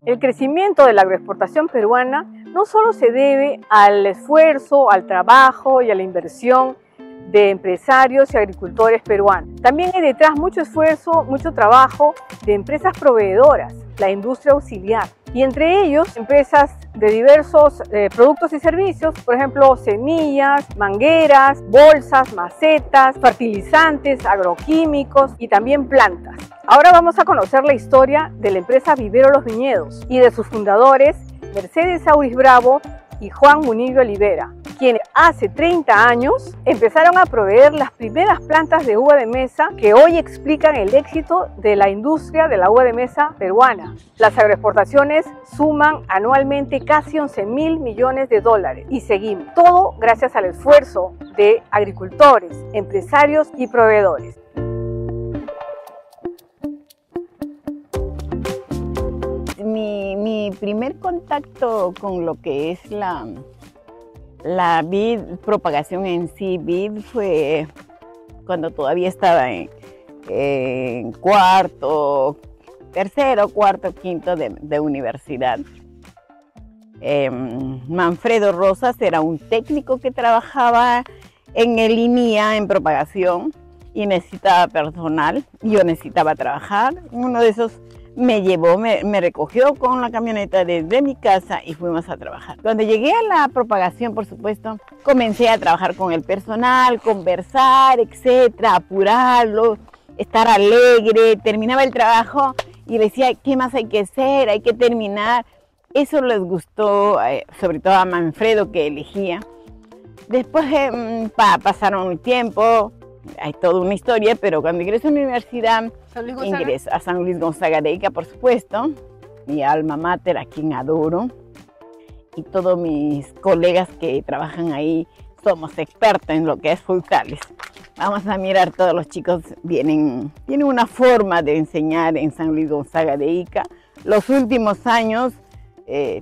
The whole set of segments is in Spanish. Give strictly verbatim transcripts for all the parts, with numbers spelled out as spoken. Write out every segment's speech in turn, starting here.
El crecimiento de la agroexportación peruana no solo se debe al esfuerzo, al trabajo y a la inversión de empresarios y agricultores peruanos. También hay detrás mucho esfuerzo, mucho trabajo de empresas proveedoras, la industria auxiliar, y entre ellos empresas de diversos eh, productos y servicios, por ejemplo, semillas, mangueras, bolsas, macetas, fertilizantes, agroquímicos y también plantas. Ahora vamos a conocer la historia de la empresa Vivero Los Viñedos y de sus fundadores, Mercedes Auris Bravo y Juan Munillo Olivera, quienes hace treinta años empezaron a proveer las primeras plantas de uva de mesa que hoy explican el éxito de la industria de la uva de mesa peruana. Las agroexportaciones suman anualmente casi once mil millones de dólares y seguimos. Todo gracias al esfuerzo de agricultores, empresarios y proveedores. Mi, mi primer contacto con lo que es la, la vid, propagación en sí, vid, fue cuando todavía estaba en, en cuarto, tercero, cuarto, quinto de, de universidad. Eh, Manfredo Rosas era un técnico que trabajaba en el I N I A en propagación y necesitaba personal. Yo necesitaba trabajar. Uno de esos me llevó, me, me recogió con la camioneta desde mi casa y fuimos a trabajar. Cuando llegué a la propagación, por supuesto, comencé a trabajar con el personal, conversar, etcétera, apurarlo, estar alegre. Terminaba el trabajo y decía, ¿qué más hay que hacer? Hay que terminar. Eso les gustó, eh, sobre todo a Manfredo, que elegía. Después eh, pa, pasaron un tiempo, hay toda una historia, pero cuando ingresé a la universidad, ingresé a San Luis Gonzaga de Ica, por supuesto, mi alma mater, a quien adoro, y todos mis colegas que trabajan ahí somos expertos en lo que es frutales. Vamos a mirar, todos los chicos vienen, tienen una forma de enseñar en San Luis Gonzaga de Ica. Los últimos años eh,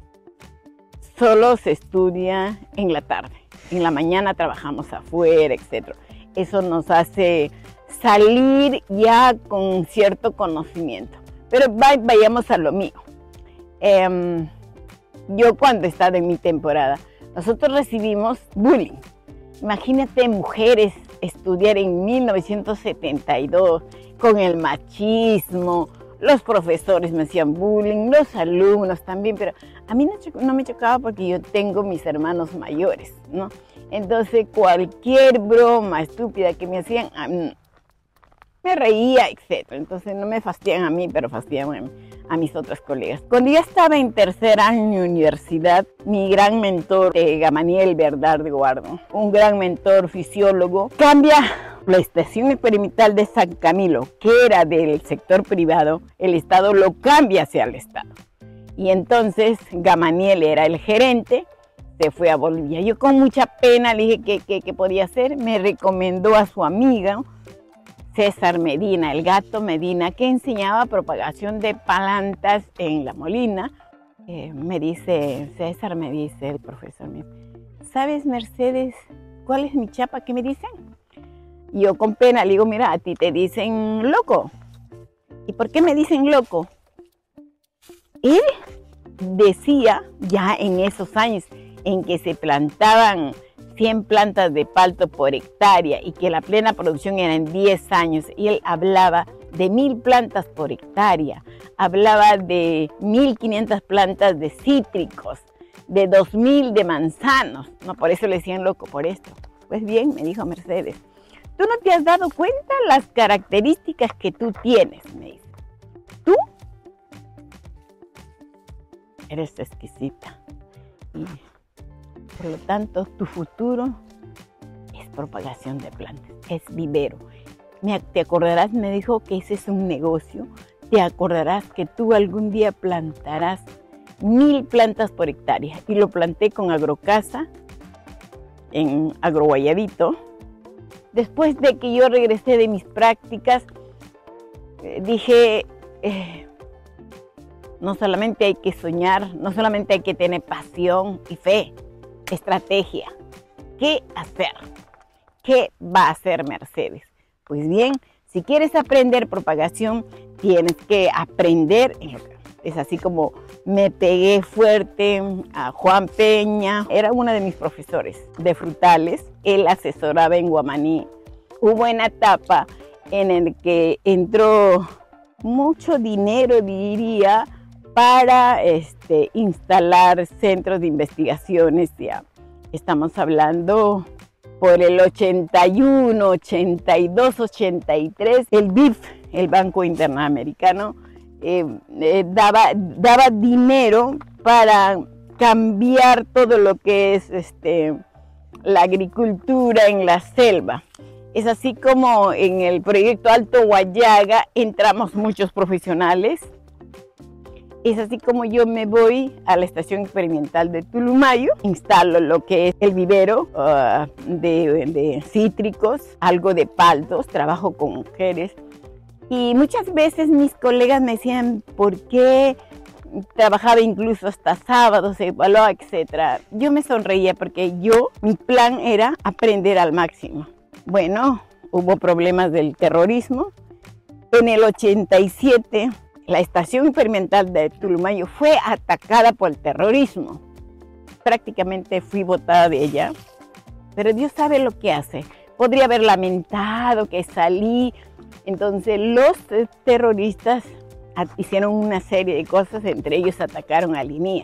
solo se estudia en la tarde, en la mañana trabajamos afuera, etcétera. Eso nos hace salir ya con cierto conocimiento. Pero vayamos a lo mío. Eh, yo cuando estaba en mi temporada, nosotros recibimos bullying. Imagínate mujeres estudiar en mil novecientos setenta y dos con el machismo. Los profesores me hacían bullying, los alumnos también, pero a mí no, no me chocaba porque yo tengo mis hermanos mayores, ¿no? Entonces cualquier broma estúpida que me hacían, me reía, etcétera. Entonces no me fastidian a mí, pero fastidian a mis otros colegas. Cuando ya estaba en tercer año de universidad, mi gran mentor, eh, Gamaliel Bernard de Guardo, un gran mentor fisiólogo, cambia la estación experimental de San Camilo, que era del sector privado, el Estado lo cambia hacia el Estado. Y entonces Gamaliel era el gerente, se fue a Bolivia. Yo con mucha pena le dije que, que, que podía hacer, me recomendó a su amiga, César Medina, el gato Medina, que enseñaba propagación de plantas en La Molina. Eh, me dice, César me dice, el profesor, me dice, ¿sabes, Mercedes, cuál es mi chapa? ¿Qué me dicen? Y yo con pena le digo, mira, a ti te dicen loco. ¿Y por qué me dicen loco? Él decía, ya en esos años en que se plantaban cien plantas de palto por hectárea y que la plena producción era en diez años, y él hablaba de mil plantas por hectárea, hablaba de mil quinientas plantas de cítricos, de dos mil de manzanos. No, por eso le decían loco, por esto. Pues bien, me dijo Mercedes, ¿tú no te has dado cuenta las características que tú tienes? Me dice. Tú eres exquisita y por lo tanto tu futuro es propagación de plantas, es vivero. Te acordarás, me dijo, que ese es un negocio. Te acordarás que tú algún día plantarás mil plantas por hectárea. Y lo planté con Agrocasa en Agroguayabito. Después de que yo regresé de mis prácticas, eh, dije, eh, no solamente hay que soñar, no solamente hay que tener pasión y fe, estrategia. ¿Qué hacer? ¿Qué va a hacer Mercedes? Pues bien, si quieres aprender propagación, tienes que aprender en lo que, Es así como me pegué fuerte a Juan Peña. Era uno de mis profesores de frutales. Él asesoraba en Guamaní. Hubo una etapa en la que entró mucho dinero, diría, para este, instalar centros de investigaciones. Ya estamos hablando por el ochenta y uno, ochenta y dos, ochenta y tres. El B I F, el Banco Interamericano, eh, eh, daba, daba dinero para cambiar todo lo que es este, la agricultura en la selva. Es así como en el proyecto Alto Huallaga entramos muchos profesionales. Es así como yo me voy a la estación experimental de Tulumayo, instalo lo que es el vivero uh, de, de cítricos, algo de paltos, trabajo con mujeres. Y muchas veces mis colegas me decían, ¿por qué trabajaba incluso hasta sábados, etcétera? Yo me sonreía porque yo, mi plan era aprender al máximo. Bueno, hubo problemas del terrorismo. En el ochenta y siete, la estación experimental de Tulumayo fue atacada por el terrorismo. Prácticamente fui botada de ella, pero Dios sabe lo que hace. Podría haber lamentado que salí. Entonces los terroristas hicieron una serie de cosas, entre ellos atacaron a Linía.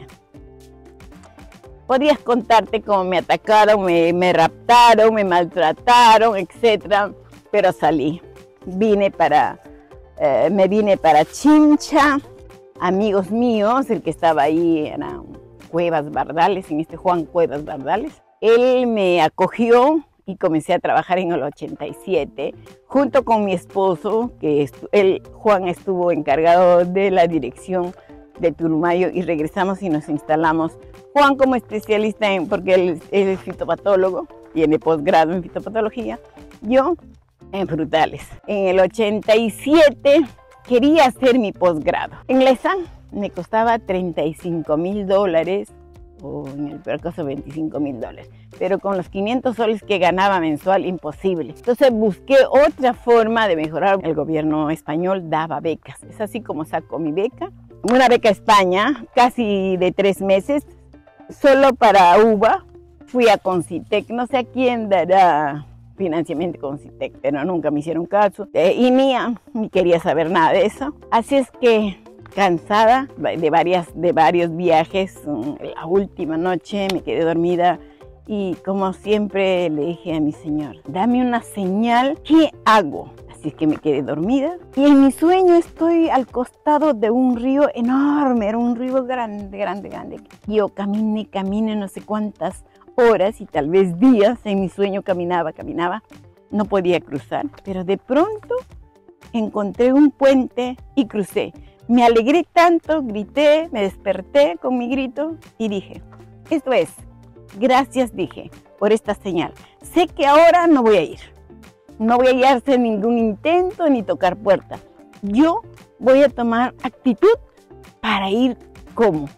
Podrías contarte cómo me atacaron, me, me raptaron, me maltrataron, etcétera, pero salí. Vine para... Eh, me vine para Chincha, amigos míos, el que estaba ahí era Cuevas Bardales, en este Juan Cuevas Bardales. Él me acogió y comencé a trabajar en el ochenta y siete, junto con mi esposo, que él, Juan estuvo encargado de la dirección de Tulumayo, y regresamos y nos instalamos. Juan como especialista en, porque él, él es fitopatólogo, tiene posgrado en fitopatología, yo en frutales. En el ochenta y siete quería hacer mi posgrado. En Lesan me costaba treinta y cinco mil dólares, o en el peor caso veinticinco mil dólares. Pero con los quinientos soles que ganaba mensual, imposible. Entonces busqué otra forma de mejorar. El gobierno español daba becas. Es así como saco mi beca. Una beca a España, casi de tres meses, solo para uva. Fui a Concitec, no sé a quién dará financiamiento con Concitec, pero nunca me hicieron caso. Eh, y Mía ni quería saber nada de eso. Así es que, cansada de, varias, de varios viajes, la última noche me quedé dormida y como siempre le dije a mi Señor, dame una señal, ¿qué hago? Así es que me quedé dormida y en mi sueño estoy al costado de un río enorme, era un río grande, grande, grande. Yo caminé, caminé no sé cuántas horas y tal vez días, en mi sueño caminaba, caminaba, no podía cruzar, pero de pronto encontré un puente y crucé. Me alegré tanto, grité, me desperté con mi grito y dije, esto es, gracias, dije, por esta señal. Sé que ahora no voy a ir, no voy a hacer ningún intento ni tocar puertas. Yo voy a tomar actitud para ir como,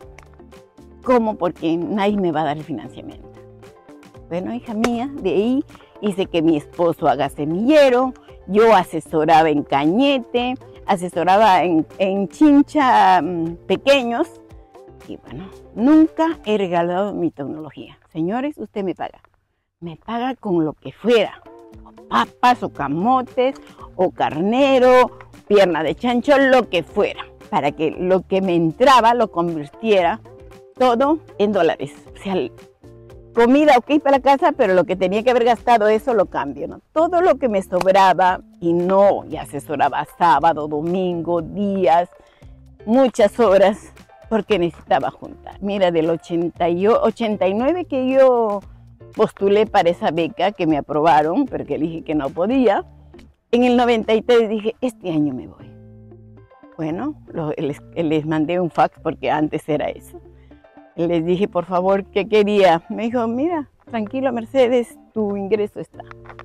como porque nadie me va a dar el financiamiento. Bueno, hija mía, de ahí hice que mi esposo haga semillero, yo asesoraba en Cañete, asesoraba en, en Chincha um, pequeños y bueno, nunca he regalado mi tecnología. Señores, usted me paga, me paga con lo que fuera, o papas, o camotes, o carnero, pierna de chancho, lo que fuera, para que lo que me entraba lo convirtiera todo en dólares. O sea, comida ok para casa, pero lo que tenía que haber gastado eso lo cambio, ¿no? Todo lo que me sobraba y no, y asesoraba sábado, domingo, días, muchas horas, porque necesitaba juntar. Mira, del ochenta y nueve que yo postulé para esa beca, que me aprobaron, porque le dije que no podía, en el noventa y tres dije, este año me voy. Bueno, lo, les, les mandé un fax, porque antes era eso. Les dije, por favor, ¿qué quería? Me dijo, mira, tranquilo, Mercedes, tu ingreso está.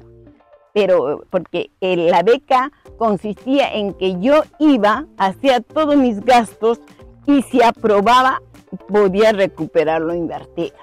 Pero porque la beca consistía en que yo iba, hacía todos mis gastos y si aprobaba, podía recuperar lo invertido.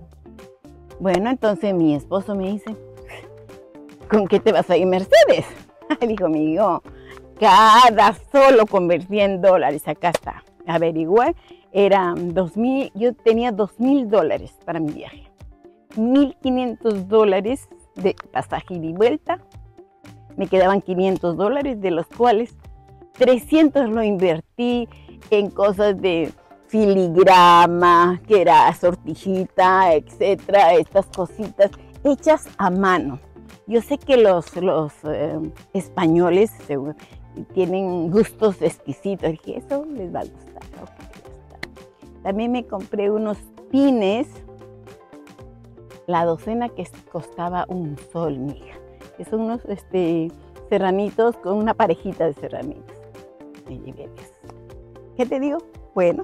Bueno, entonces mi esposo me dice, ¿con qué te vas a ir, Mercedes? El hijo mío, cada solo convertí en dólares, acá está. averiguar, eran dos mil, yo tenía dos mil dólares para mi viaje. mil quinientos dólares de pasaje ida y vuelta. Me quedaban quinientos dólares, de los cuales trescientos lo invertí en cosas de filigrama, que era sortijita, etcétera, estas cositas hechas a mano. Yo sé que los, los eh, españoles seguro, tienen gustos exquisitos. Dije, eso les va a gustar. Okay, también me compré unos pines, la docena que costaba un sol, mi hija. Que son unos este, serranitos con una parejita de serranitos. Me llevé eso. ¿Qué te digo? Bueno,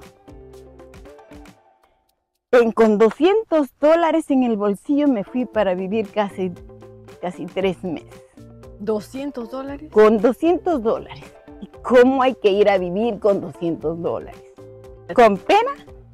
en, con doscientos dólares en el bolsillo me fui para vivir casi, casi tres meses. ¿doscientos dólares? Con doscientos dólares. ¿Y cómo hay que ir a vivir con doscientos dólares? ¿Con pena?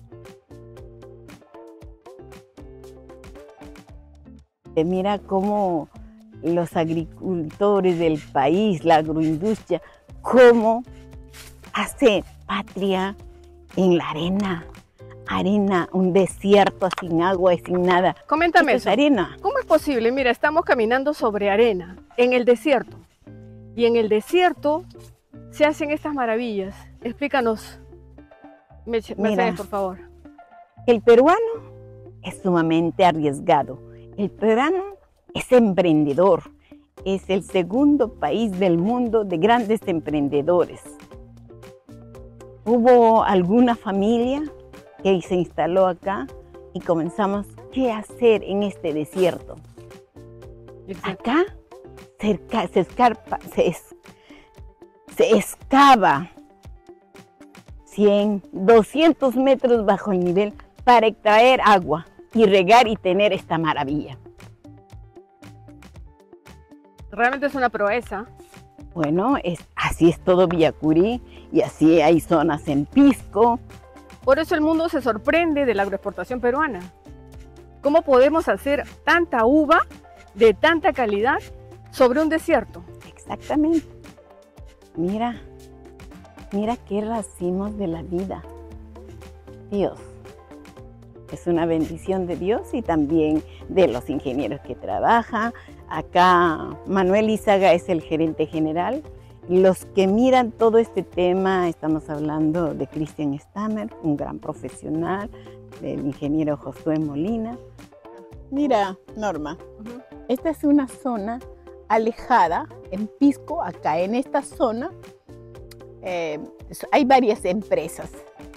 Mira cómo los agricultores del país, la agroindustria, cómo hace patria en la arena. Arena, un desierto sin agua y sin nada. Coméntame eso. Es arena. ¿Cómo es posible? Mira, estamos caminando sobre arena, en el desierto. Y en el desierto se hacen estas maravillas. Explícanos, Mercedes, por favor. El peruano es sumamente arriesgado. El peruano es emprendedor. Es el segundo país del mundo de grandes emprendedores. Hubo alguna familia que se instaló acá y comenzamos, ¿qué hacer en este desierto? Exacto. Acá se, se, escarpa, se, es, se excava cien, doscientos metros bajo el nivel para extraer agua y regar y tener esta maravilla. Realmente es una proeza. Bueno, es, así es todo Villacurí y así hay zonas en Pisco. Por eso el mundo se sorprende de la agroexportación peruana. ¿Cómo podemos hacer tanta uva de tanta calidad sobre un desierto? Exactamente. Mira, mira qué racimos de la vida. Dios. Es una bendición de Dios y también de los ingenieros que trabajan. Acá Manuel Izaga es el gerente general. Los que miran todo este tema, estamos hablando de Cristian Stammer, un gran profesional, del ingeniero Josué Molina. Mira, Norma, uh-huh. Esta es una zona alejada, en Pisco, acá en esta zona, eh, hay varias empresas.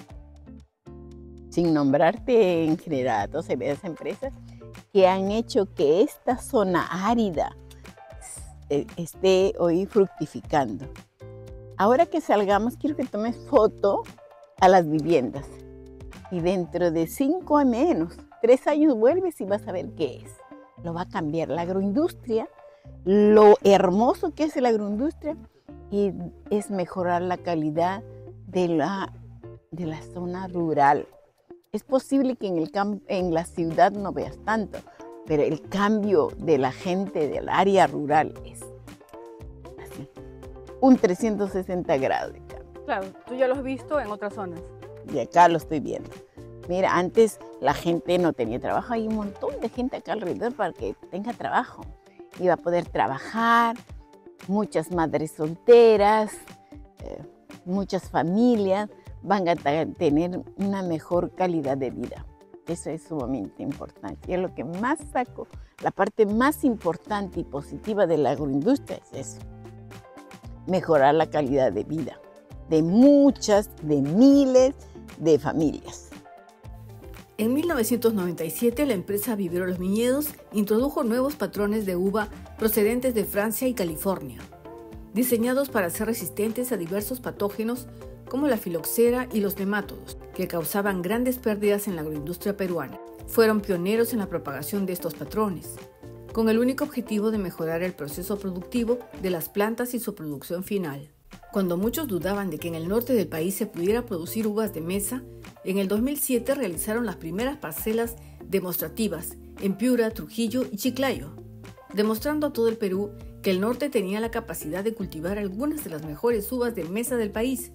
Sin nombrarte en general, todas hay varias empresas que han hecho que esta zona árida esté hoy fructificando. Ahora que salgamos, quiero que tomes foto a las viviendas. Y dentro de cinco a menos, tres años vuelves y vas a ver qué es. Lo va a cambiar la agroindustria, lo hermoso que es la agroindustria, y es mejorar la calidad de la, de la zona rural. Es posible que en, el en la ciudad no veas tanto, pero el cambio de la gente del área rural es así, un trescientos sesenta grados de cambio. Claro, tú ya lo has visto en otras zonas. Y acá lo estoy viendo. Mira, antes la gente no tenía trabajo, hay un montón de gente acá alrededor para que tenga trabajo. Iba a poder trabajar, muchas madres solteras, eh, muchas familias van a tener una mejor calidad de vida. Eso es sumamente importante. Y es lo que más saco, la parte más importante y positiva de la agroindustria es eso. Mejorar la calidad de vida de muchas, de miles de familias. En mil novecientos noventa y siete, la empresa Viveros Los Viñedos introdujo nuevos patrones de uva procedentes de Francia y California, diseñados para ser resistentes a diversos patógenos como la filoxera y los nemátodos, que causaban grandes pérdidas en la agroindustria peruana. Fueron pioneros en la propagación de estos patrones, con el único objetivo de mejorar el proceso productivo de las plantas y su producción final. Cuando muchos dudaban de que en el norte del país se pudiera producir uvas de mesa, en el dos mil siete realizaron las primeras parcelas demostrativas en Piura, Trujillo y Chiclayo, demostrando a todo el Perú que el norte tenía la capacidad de cultivar algunas de las mejores uvas de mesa del país,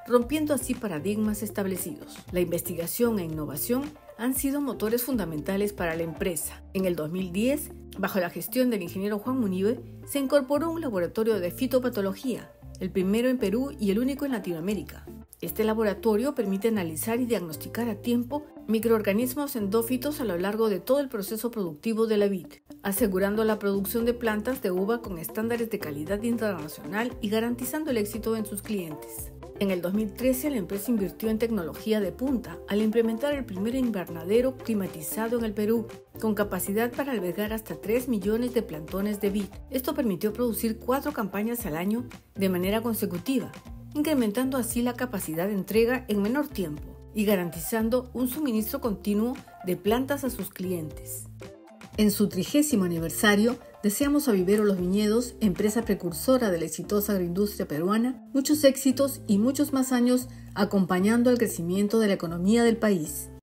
rompiendo así paradigmas establecidos. La investigación e innovación han sido motores fundamentales para la empresa. En el dos mil diez, bajo la gestión del ingeniero Juan Munive, se incorporó un laboratorio de fitopatología, el primero en Perú y el único en Latinoamérica. Este laboratorio permite analizar y diagnosticar a tiempo microorganismos endófitos a lo largo de todo el proceso productivo de la vid, asegurando la producción de plantas de uva con estándares de calidad internacional y garantizando el éxito en sus clientes. En el dos mil trece, la empresa invirtió en tecnología de punta al implementar el primer invernadero climatizado en el Perú, con capacidad para albergar hasta tres millones de plantones de vid. Esto permitió producir cuatro campañas al año de manera consecutiva, incrementando así la capacidad de entrega en menor tiempo y garantizando un suministro continuo de plantas a sus clientes. En su trigésimo aniversario, deseamos a Vivero Los Viñedos, empresa precursora de la exitosa agroindustria peruana, muchos éxitos y muchos más años acompañando al crecimiento de la economía del país.